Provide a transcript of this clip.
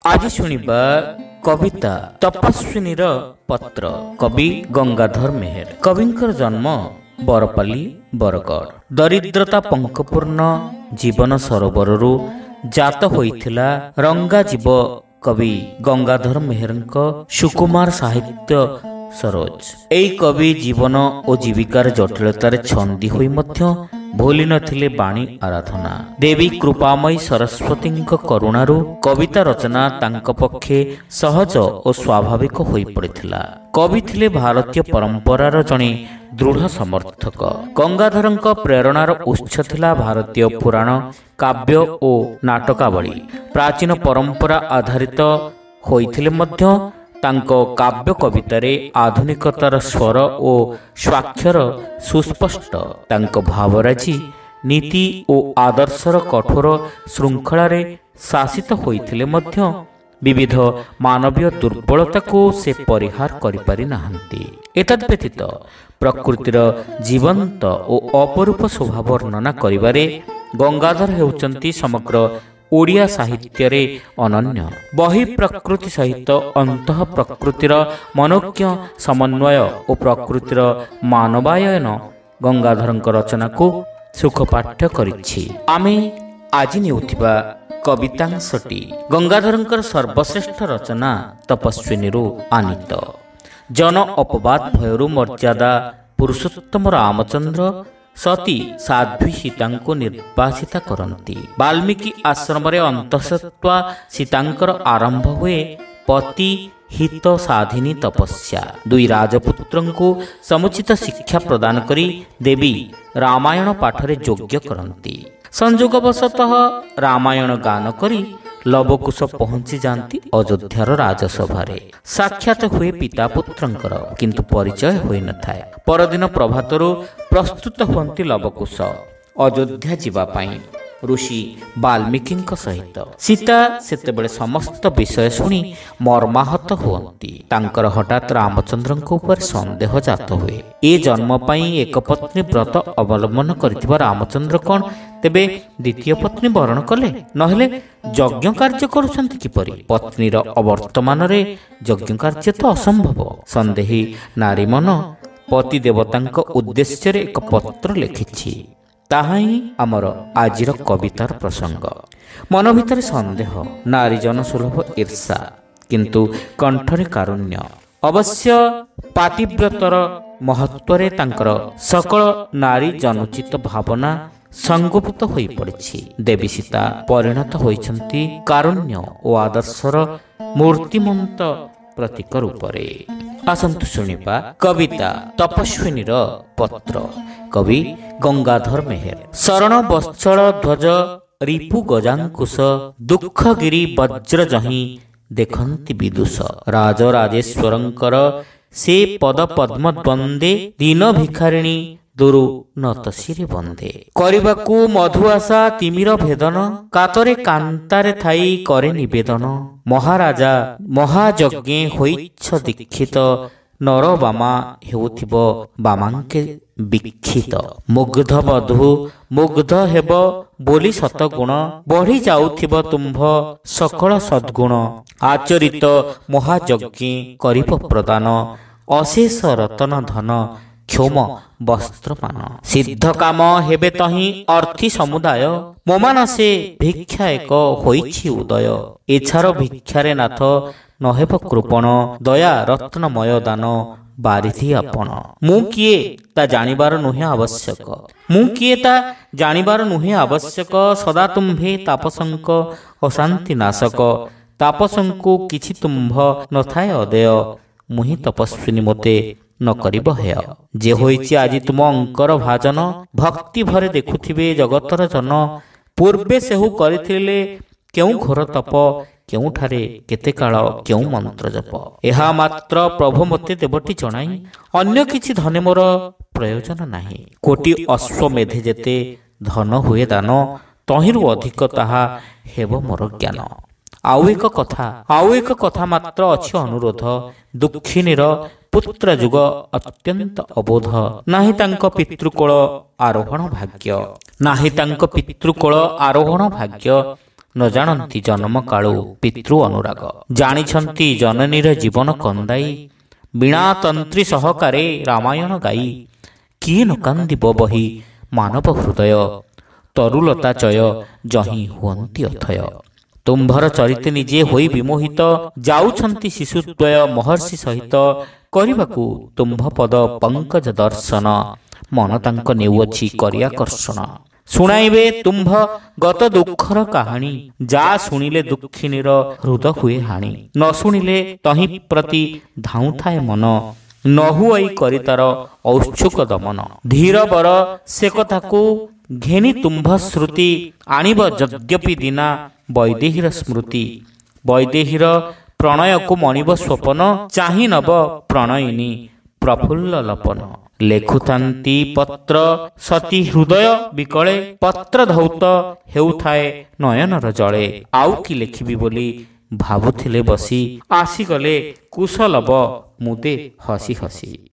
आज शुणिबा कविता तपस्विनीर पत्र। कवि गंगाधर मेहर। कविंकर जन्म बरपाली बरगड़। दरिद्रता पंकपूर्ण जीवन सरोवररू जात होइथिला रंगा जीव कवि गंगाधर मेहरଙ୍କ सुकुमार साहित्य सरोज। एई कवि जीवन और जीविकार जटिलतार छंदी होई मध्य भूली नथिले बाणी आराधना। देवी कृपामयी सरस्वती करुणारू कविता रचना तांक पक्षे सहज और स्वाभाविक होई पड़िथिला। कवि थिले भारतीय परंपरार जणे दृढ़ समर्थक। गंगाधरଙ୍କ प्रेरणार उत्स थिला भारतीय पुराण काव्य और नाटकावली। प्राचीन परंपरा आधारित होइथिले मध्य तांको काव्य कवितारे आधुनिकतार स्वर और स्वाक्षर सुस्पष्ट। तांको भावराजी नीति और आदर्शर कठोर श्रृंखलारे शासित होइथिले मध्य विविध मानवीय दुर्बलता को से परिहार करि पारि नाहंती। एतद् व्यतीत प्रकृतिर जीवंत और अपरूप शोभा वर्णना करिबारे गंगाधर हेउचंती समग्र ओडिया साहित्य रे अनन्य। बहि प्रकृति सहित अंतः प्रकृतिर मनोज्ञ समन्वय और प्रकृतिर मानवायन गंगाधरଙ୍କ रचना को सुखपाठ्य करिछि। आमे आज नेउथिबा कवितांशटी गंगाधरଙ୍କର सर्वश्रेष्ठ रचना तपस्विनीरू आनीत। जन अपवाद भयरू मर्यादा पुरुषोत्तम रामचंद्र सती साध्वी सीता को निर्वासिता करती। वाल्मीकि आश्रम अंतःसत्वा सीतांकर आरंभ हुए पति हित साधिनी तपस्या। दुई राजपुत्र को समुचित शिक्षा प्रदान करी देवी रामायण पाठरे योग्य करती। संयोगवशतः रामायण गान करी लवकुश पहुंची जाती अयोध्यार राजसभारे। साक्षात हुए पिता पुत्रंकर किंतु परिचय होई न थाए। परदिन प्रभातरू प्रस्तुत हुंती लवकुश अयोध्या जीवा पाई ऋषि वाल्मीकि सहित। सीता सेतेबेले समस्त विषय शुणी मर्माहत हुंती। तांकर हठात रामचंद्र ऊपर संदेह जात हुए। ए जन्म पाई एक पत्नी व्रत अवलंबन करथिबा रामचंद्र कौन तेबे द्वितीय पत्नी वरण कले नहेले यज्ञ कार्य करुछंती किपरि? पत्नीर अवर्तमान रे यज्ञ कार्य तो असंभव। संदेही नारी मन पति देवतांक उद्देश्य रे एक पत्र लिखिछि। ताहा ही आमर आजिर कवितार प्रसंग। मन भितर संदेह, नारी जन सुलभ ईर्षा, किंतु कंठरे कारुण्य। अवश्य पातिव्रतर महत्वरे तांकर सकल नारी जनुचित भावना संगोपित होई पड़िछि। देवी सीता परिणत होइछंती कारुण्य और आदर्शर मूर्तिमंत प्रतीक रूपरे। आसंतु शुणिबा कविता तपस्विनीर पत्र। कवि गंगाधर मेहर। शरण वत्सल ध्वज रिपु गजांकुश दुखगिरी वज्र जही देखंती विदुष। राजराजेश्वरंकर से पद पद्म द्वंदे दीन भिखारिणी दुरु नतशिरे बंदे। करिबाकु मधु आशा तिमिर भेदन कातरे कांतारे थाई करे निवेदन। महाराजा महायज्ञे होइछ दीक्षित नर बामा हेउथिब बामांके विक्षित। मुग्ध बधु मुग्ध हेब बोली सतगुण बढ़ी जाउथिब तुम्भ सकल सद्गुण। आचरित महायज्ञे करिब प्रदान अशेष रतन धन क्षोम वस्त्रपान। सिद्ध काम हेबे तही अर्थी समुदाय मोमानसे भिक्षा एक होइछि उदय। एछार भिक्षारे नाथ नहेब कृपण दया रत्नमय दान बारिधि आपण। मु किए ता जानिबार नुहे आवश्यक। मु किए ता जानिबार नुहे आवश्यक। सदा तुम्भे तापसंक अशांति नाशक। तापसंकु किछि तुम्भ नथाय अदेय। मुहि तपस्विनी मोते न करिब हेय। जे होइछि आजि तुम अंकर भाजन भक्ति भरे देखुथिबे जगतर जन। पूर्वे सेहु करिथिले केउ घोर तप केउठारे केते काल केउ मंत्र जप। एहा मात्र प्रभु मते देवटी जणाई अन्य किछि धने मोर प्रयोजन नाही। कोटि अश्वमेधे जेते धन हुए दान तहिरु अधिक ताहा हेब मोर ज्ञान। आउ एक कथा मात्र अछि अनुरोध। दुखिनीर पुत्र जुग अत्यंत अबोध। नाही तांक पितृकोल आरोहण भाग्य। नाही तांक पितृकोल आरोहण भाग्य। ନ ଜାଣନ୍ତି ଜନ୍ମ କାଳୁ ପିତୃ ଅନୁରାଗ। ଜାଣିଛନ୍ତି ଜନନୀର ଜୀବନ କନ୍ଦାଇ, ବୀଣା ତନ୍ତ୍ରୀ ସହକାରେ ରାମାୟଣ ଗାଇ। କିଏ ନ କାନ୍ଦିବ ବହି ମାନବ ହୃଦୟ, ତରୁଲତା ଚୟ ଯହିଁ ହୁଅନ୍ତି ଅଥୟ। ତୁମ୍ଭର ଚରିତେ ନିଜେ ହୋଇ ବିମୋହିତ, ଯାଉଛନ୍ତି ଶିଶୁଦ୍ୱୟ ମହର୍ଷି ସହିତ। କରିବାକୁ ତୁମ୍ଭ ପଦ ପଙ୍କଜ ଦର୍ଶନ, ମନ ତାଙ୍କ ନେଉଅଛି କରିଆକର୍ଷଣ। ଶୁଣାଇବେ ତୁମ୍ଭ ଗତ ଦୁଃଖର କାହାଣୀ, ଯା ଶୁଣିଲେ ଦୁଃଖିନୀର ହୃଦ ହୁଏ ହାଣି। ନ ଶୁଣିଲେ ତହିଁ ପ୍ରତି ଧାଉଁଥାଏ ମନ, ନ ହୁଅଇ କରି ତାର ଔତ୍ସୁକ ଦମନ। ଧୀର ବର ସେ କଥାକୁ ଘେନି ତୁମ୍ଭ ଶ୍ରୁତି, ଆଣିବ ଯଦ୍ୟପି ଦିନା ବୈଦେହୀର ସ୍ମୃତି। ବୈଦେହୀର ପ୍ରଣୟକୁ ମଣିବ ସ୍ୱପନ, ଚାହିଁ ନବ ପ୍ରଣୟିନୀ ପ୍ରଫୁଲ୍ଲ ଲପନ। ଲେଖୁଥାନ୍ତି ପତ୍ର ସତୀ ହୃଦୟ ବିକଳେ, ପତ୍ର ଧୌତ ହେଉଥାଏ ନୟନର ଜଳେ। ଆଉ କି ଲେଖିବି ବୋଲି ଭାବୁଥିଲେ ବସି, ଆସିଗଲେ କୁଶଲବ ମୁଦେ ହସି ହସି।